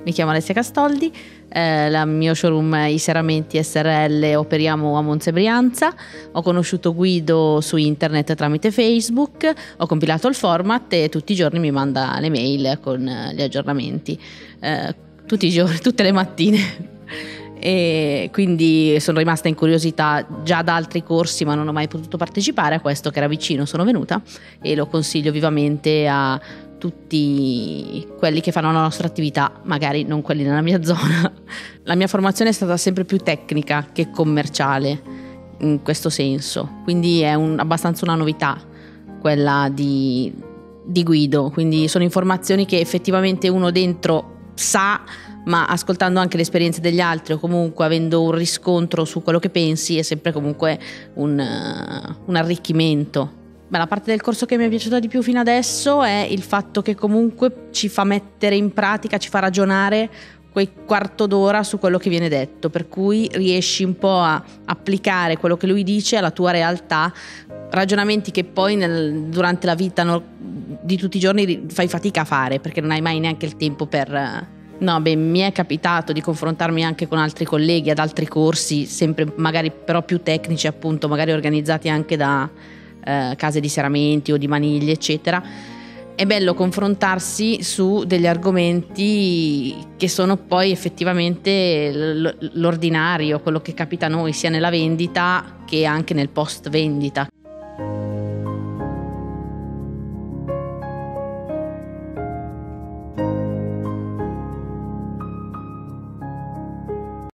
mi chiamo Alessia Castoldi, il mio showroom è I Serramenti SRL, operiamo a Monza e Brianza. Ho conosciuto Guido su internet tramite Facebook, ho compilato il format e tutti i giorni mi manda le mail con gli aggiornamenti, tutti i giorni, tutte le mattine. E quindi sono rimasta incuriosita già da altri corsi, ma non ho mai potuto partecipare. A questo, che era vicino, sono venuta e lo consiglio vivamente a tutti quelli che fanno la nostra attività, magari non quelli nella mia zona. La mia formazione è stata sempre più tecnica che commerciale in questo senso, quindi è abbastanza una novità quella di Guido, quindi sono informazioni che effettivamente uno dentro sa, ma ascoltando anche le esperienze degli altri o comunque avendo un riscontro su quello che pensi è sempre comunque un arricchimento. La parte del corso che mi è piaciuta di più fino adesso è il fatto che comunque ci fa mettere in pratica, ci fa ragionare quei quarto d'ora su quello che viene detto, per cui riesci un po' a applicare quello che lui dice alla tua realtà, ragionamenti che poi durante la vita di tutti i giorni fai fatica a fare perché non hai mai neanche il tempo per... mi è capitato di confrontarmi anche con altri colleghi ad altri corsi, sempre magari però più tecnici, appunto, magari organizzati anche da case di serramenti o di maniglie, eccetera. È bello confrontarsi su degli argomenti che sono poi effettivamente l'ordinario, quello che capita a noi sia nella vendita che anche nel post vendita,